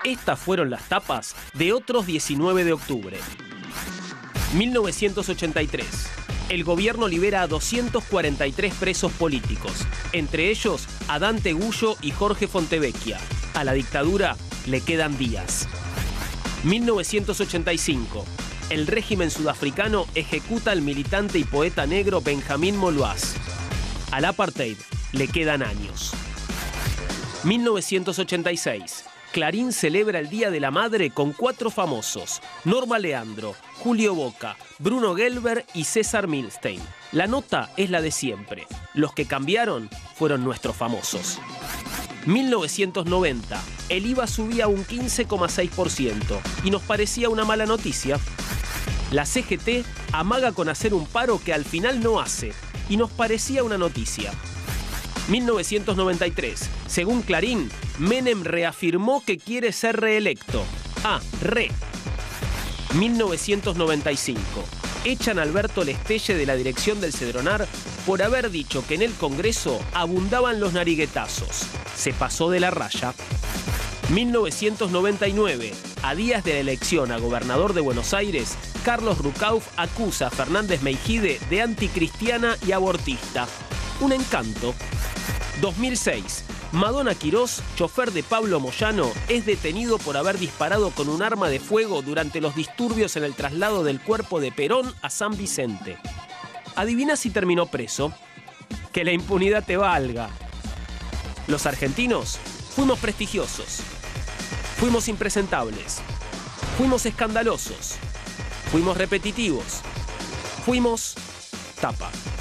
Estas fueron las tapas de otros 19 de octubre. 1983. El gobierno libera a 243 presos políticos, entre ellos a Dante Gullo y Jorge Fontevecchia. A la dictadura le quedan días. 1985. El régimen sudafricano ejecuta al militante y poeta negro Benjamin Moloaz. Al apartheid le quedan años. 1986. Clarín celebra el Día de la Madre con 4 famosos: Norma Leandro, Julio Boca, Bruno Gelber y César Milstein. La nota es la de siempre. Los que cambiaron fueron nuestros famosos. 1990. El IVA subía un 15,6% y nos parecía una mala noticia. La CGT amaga con hacer un paro que al final no hace y nos parecía una noticia. 1993. Según Clarín, Menem reafirmó que quiere ser reelecto. 1995. Echan a Alberto Lestelle de la dirección del Cedronar por haber dicho que en el Congreso abundaban los nariguetazos. Se pasó de la raya. 1999. A días de la elección a gobernador de Buenos Aires, Carlos Rucauf acusa a Fernández Meijide de anticristiana y abortista. Un encanto. 2006. Madonna Quirós, chofer de Pablo Moyano, es detenido por haber disparado con un arma de fuego durante los disturbios en el traslado del cuerpo de Perón a San Vicente. ¿Adivina si terminó preso? Que la impunidad te valga. Los argentinos fuimos prestigiosos, fuimos impresentables, fuimos escandalosos, fuimos repetitivos, fuimos tapa.